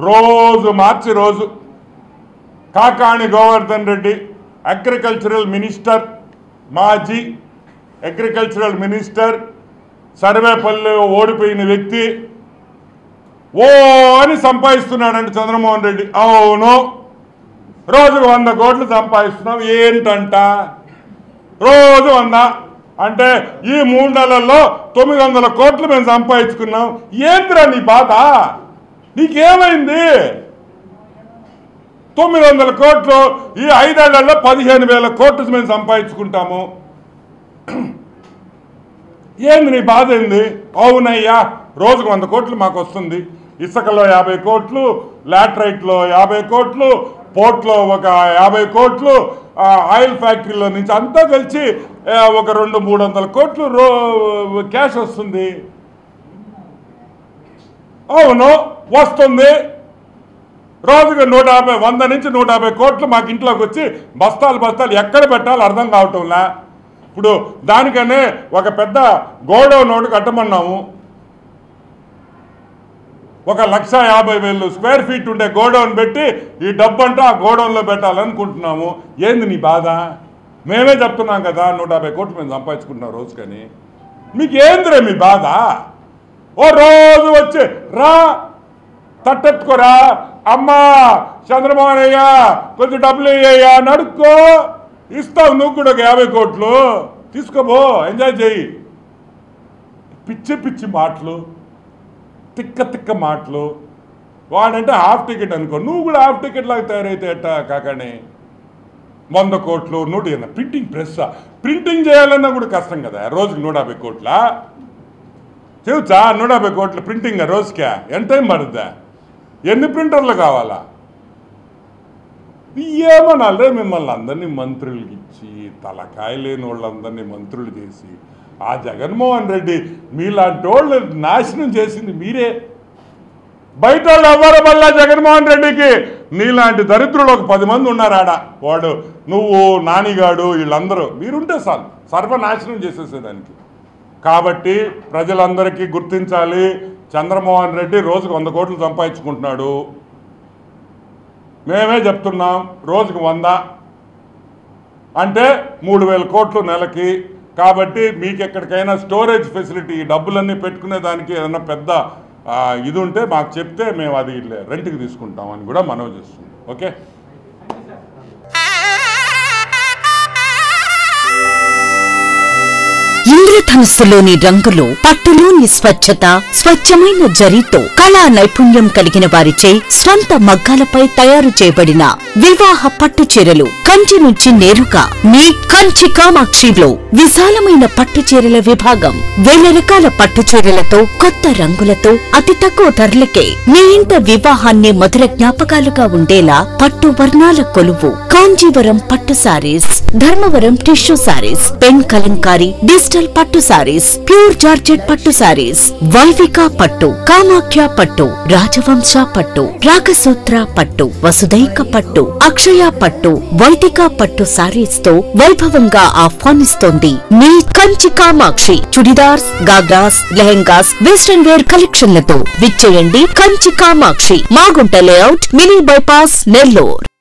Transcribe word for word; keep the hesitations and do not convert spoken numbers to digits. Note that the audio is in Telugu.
రోజు మార్చి రోజు కాకాణి గోవర్ధన్ రెడ్డి అగ్రికల్చరల్ మినిస్టర్, మాజీ అగ్రికల్చరల్ మినిస్టర్, సర్వేపల్లి ఓడిపోయిన వ్యక్తి ఓ అని సంపాదిస్తున్నాడంటే చంద్రమోహన్ రెడ్డి. అవును, రోజుకు వంద కోట్లు సంపాదిస్తున్నాం. ఏంటంట రోజు వంద అంటే ఈ మూడు నెలల్లో తొమ్మిది వందల కోట్లు మేము సంపాదించుకున్నాం. ఏంద్రా నీ బాధ? నీకేమైంది? తొమ్మిది వందల కోట్లు ఈ ఐదేళ్లలో పదిహేను వేల కోట్లు మేము సంపాదించుకుంటాము. ఏంది నీ బాధ? ఏంది? అవునయ్యా, రోజుకు వంద కోట్లు మాకు వస్తుంది. ఇసుకలో యాభై కోట్లు, లాటరైట్లో యాభై కోట్లు, పోర్ట్లో ఒక యాభై కోట్లు, ఆయిల్ ఫ్యాక్టరీలో నుంచి అంతా కలిసి ఒక రెండు మూడు వందల కోట్లు రో క్యాష్ వస్తుంది. అవును వస్తుంది. రోజుకు నూట యాభై వంద నుంచి నూట యాభై కోట్లు మాకు ఇంట్లోకి వచ్చి బస్తాలు బస్తాలు ఎక్కడ పెట్టాలో అర్థం కావటంలా. ఇప్పుడు దానికనే ఒక పెద్ద గోడౌన్ ఒకటి కట్టమన్నాము. ఒక లక్ష యాభై వేలు స్క్వేర్ ఫీట్ ఉండే గోడౌన్ పెట్టి ఈ డబ్బంతా ఆ గోడౌన్లో పెట్టాలనుకుంటున్నాము. ఏంది నీ బాధ? మేమే చెప్తున్నాం కదా నూట యాభై కోట్లు మేము సంపాదించుకుంటున్నాం రోజుకని. మీకు ఏందిరే మీ బాధ? ఓ రోజు వచ్చి రా తట్టెత్తుకోరా, అమ్మా చంద్రమోహన్ అయ్యా కొంచెం డబ్బులు అయ్యా నడుక్కో, ఇస్తావు నువ్వు కూడా ఒక యాభై కోట్లు తీసుకోబో, ఎంజాయ్ చేయి. పిచ్చి పిచ్చి మాటలు, తిక్క తిక్క మాటలు. వాడంటే హాఫ్ టికెట్ అనుకో, నువ్వు కూడా హాఫ్ టికెట్ లాగా తయారైతే ఎట్టా కాకనే. వంద కోట్లు నూట ఎన్న ప్రింటింగ్ ప్రెస్ ప్రింటింగ్ చేయాలన్నా కూడా కష్టం కదా. రోజుకి నూట యాభై కోట్ల చెవుచా? నూట యాభై కోట్ల ప్రింటింగ్ రోజుకా? ఎంత టైం పడుద్దా? ఎన్ని ప్రింటర్లు కావాలా? ఏమనాలే మిమ్మల్ని అందరినీ మంత్రులకి ఇచ్చి తలకాయ లేని వాళ్ళందరినీ మంత్రులు చేసి ఆ జగన్మోహన్ రెడ్డి మీలాంటి వాళ్ళు నాశనం చేసింది మీరే. బయట వాళ్ళు ఎవ్వరు వల్ల జగన్మోహన్ రెడ్డికి నీలాంటి దరిద్రులు ఒక పది మంది ఉన్నారు ఆడ. వాడు నువ్వు నానిగాడు వీళ్ళందరూ మీరుంటే చాలు సర్వనాశనం చేసేసేదానికి. కాబట్టి ప్రజలందరికీ గుర్తించాలి, చంద్రమోహన్ రెడ్డి రోజుకు వంద కోట్లు సంపాదించుకుంటున్నాడు. మేమే చెప్తున్నాం రోజుకు వంద అంటే మూడు వేల కోట్లు నెలకి. కాబట్టి మీకు ఎక్కడికైనా స్టోరేజ్ ఫెసిలిటీ డబ్బులన్నీ పెట్టుకునే దానికి ఏదైనా పెద్ద ఇది ఉంటే మాకు చెప్తే మేము అది రెంట్కి తీసుకుంటామని కూడా మనవి చేస్తున్నాం. ఓకే. ఇంద్రధనుస్సులోని రంగులు, పట్టులోని స్వచ్ఛత, స్వచ్ఛమైన జరీతో కళా నైపుణ్యం కలిగిన వారిచే స్వంత మగ్గాలపై తయారు చేయబడిన వివాహ పట్టు చీరలు కంచి నుంచి నేరుగా మీ కంచి కామాక్షిలో విశాలమైన పట్టు చీరల విభాగం. వేల రకాల పట్టు చీరలతో కొత్త రంగులతో అతి తక్కువ ధరలకే మీ ఇంట వివాహాన్ని మధుర జ్ఞాపకాలుగా ఉండేలా పట్టు వర్ణాల కొలువు కాంజీవరం పట్టు saris, Dharmavaram tissue saris, pen kalamkari digital పట్టు సారీస్, ప్యూర్ జార్జెట్ పట్టు సారీస్, వైవిక పట్టు, కామాఖ్య పట్టు, రాజవంశ పట్టు, రాగసూత్ర పట్టు, వసుదైక పట్టు, అక్షయ పట్టు, వైదిక పట్టు సారీస్ తో వైభవంగా ఆహ్వానిస్తోంది మీ కంచి కామాక్షి. చుడిదార్స్, గాగ్రాస్, లెహెంగాస్, వెస్టర్న్ వేర్ కలెక్షన్లతో విచ్చేయండి Kanchi Kamakshi, Magunta layout, mini bypass, Nellore.